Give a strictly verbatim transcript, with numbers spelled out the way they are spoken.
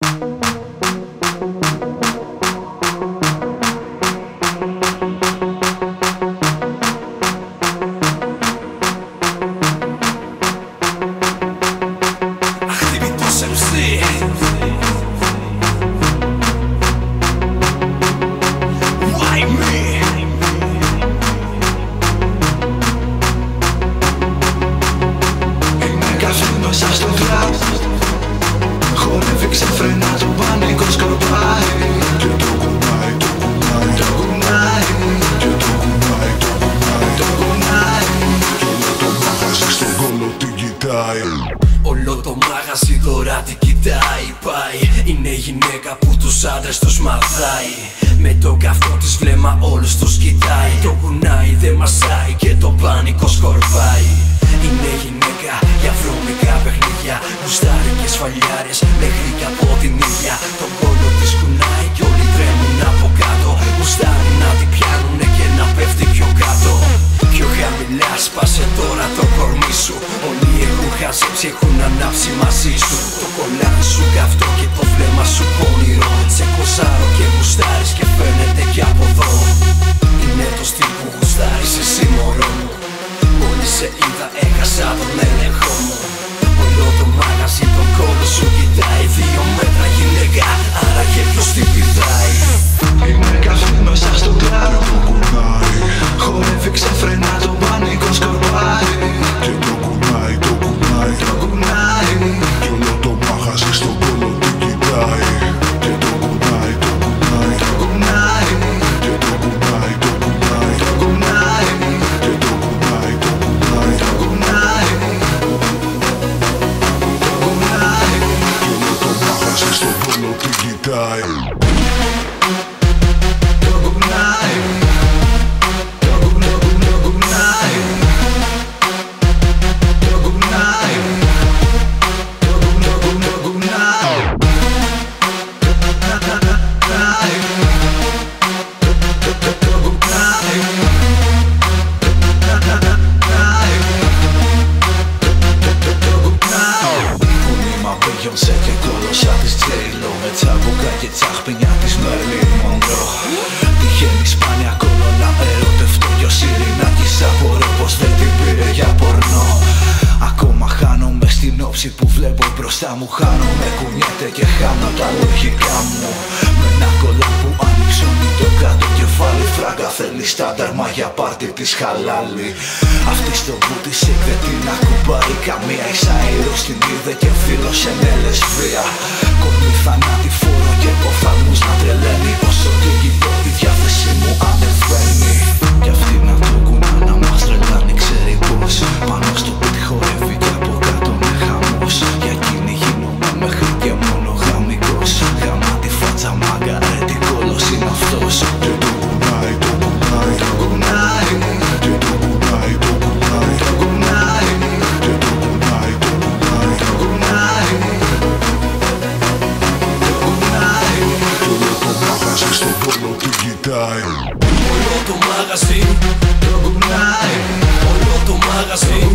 Όλο το μάγαζι τώρα τι κοιτάει, πάει. Είναι η γυναίκα που τους άντρες τους μαθάει. Με το καυτό της βλέμμα όλους τους κοιτάει. Το κουνάει, δεν μασάει και το πάνικο σκορπάει. Είναι γυναίκα για βρώμικα παιχνίδια, γουστάρει και σφαλιάρες μέχρι και από την ίδια. Τον κόλλο της κουνάει κι όλοι τρέμουν από κάτω. Γουστάρει να την πιάνουνε και να πέφτει πιο κάτω. Πιο χαμηλά σπάσε τώρα το κορμί σου. Όλοι έχουν χαζέψει, έχουν ανάψει μαζί σου. Το κολλάρι σου καυτό και το βλέμμα σου πονηρό. Σε κοσάρω και γουστάρεις και φαίνεται κι από εδώ. Είναι το στυλ που γουστάρεις εσύ μωρό μου. Μόλις σε είδα έχασα τον έλεγχο μου. Όλο το μάγαζι τον κόλλο σου κοιτάει. Δύο μέτρα γυναίκα, άρα και ποιος την πηδάει. Είναι καφέ μέσα στο κλάρο που κουνάει. Χορεύει ξεφρενά, το πανικό σκορπάει. Και το κουνάει, το κουνάει, το κουνάει. Κι όλο το μάγαζι στον κόλλο την κοιτάει. Και το κουνάει, το κουνάει, το κουνάει. Και το κουνάει, το κουνάει, το κουνάει. Και το κουνάει, το κουνάει, το κουνάει. Το κουνάει. Κι όλο το μάγαζι στον κόλλο την κοιτάει. Beyoncé και κόλωσα της J-Lo, με τσαμπουκά και τσαχπινιά της Marilyn Monroe. Τυχαίνει σπάνια κόλλο να ερωτευτώ κι ο Σιρινάκης απορώ πως δεν την πήρε για πορνό. Ακόμα χάνομαι στην όψη που βλέπω μπροστά μου. Χάνομαι, κουνιέται και χάνω τα λογικά μου. Με ένα κολλά που ανυψώνει το κάτω κεφάλι. Φράγκα θέλει στάνταρμα για πάρτι της χαλάλη. Αυτή στο μπούτι σε κρετή να κουμπάει. Καμία εισαερό στην είδε και φίλος σε λεσβία. Κορμί θανάτη φόρο και κοφθαλμούς να τρελαίνει. Όσο διοικητώ τη διάθεση μου ανεβαίνει. Κι αυτή να το κουνά να μας τρελάνει, ξέρει πως. Πάνω στο πίτι χορεύει και από κάτω με χαμός. Για εκείνη γίνομαι μέχρι και μόνο γαμικός. Γαμάτη φάτσα μάγκα, ρε τι κόλλος είναι αυτός. Και το κουνάει, το κουνάει, το κουνάει. Και το κουνάει, το κουνάει, το κουνάει. Και το κουνάει, το κουνάει, το κουνάει. Το κουνάει. Κι όλο το μάγαζι στον κόλλο την κοιτάει. Όλο το μάγαζι το κουνάει. Όλο το μάγαζι